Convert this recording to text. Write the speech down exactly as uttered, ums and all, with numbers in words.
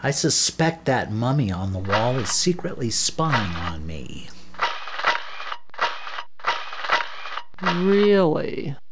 I suspect that mummy on the wall is secretly spying on me. Really?